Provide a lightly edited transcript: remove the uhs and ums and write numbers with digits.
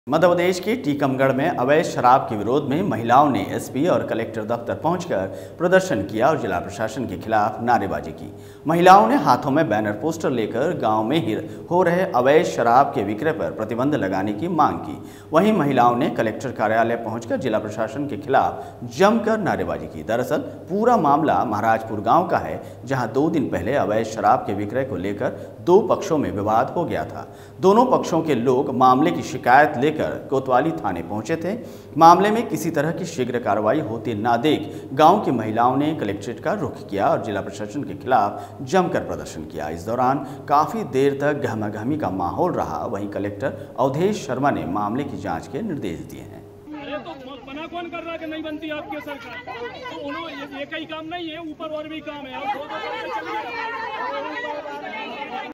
मध्य प्रदेश के टीकमगढ़ में अवैध शराब के विरोध में महिलाओं ने एसपी और कलेक्टर दफ्तर पहुंचकर प्रदर्शन किया और जिला प्रशासन के खिलाफ नारेबाजी की। महिलाओं ने हाथों में बैनर पोस्टर लेकर गांव में ही हो रहे अवैध शराब के विक्रय पर प्रतिबंध लगाने की मांग की। वहीं महिलाओं ने कलेक्टर कार्यालय पहुंचकर जिला प्रशासन के खिलाफ जमकर नारेबाजी की। दरअसल पूरा मामला महाराजपुर गाँव का है, जहाँ 2 दिन पहले अवैध शराब के विक्रय को लेकर 2 पक्षों में विवाद हो गया था। दोनों पक्षों के लोग मामले की शिकायत लेकर कोतवाली थाने पहुंचे थे। मामले में किसी तरह की शीघ्र कार्रवाई होती ना देख गांव की महिलाओं ने कलेक्ट्रेट का रुख किया और जिला प्रशासन के खिलाफ जमकर प्रदर्शन किया। इस दौरान काफी देर तक गहमागहमी का माहौल रहा। वहीं कलेक्टर अवधेश शर्मा ने मामले की जांच के निर्देश दिए हैं। तो मना कौन कर रहा है कि नहीं बनती आपकी सरकार? तो उन्होंने एक ही काम नहीं है, ऊपर और भी काम है। आप दो काम चलिए।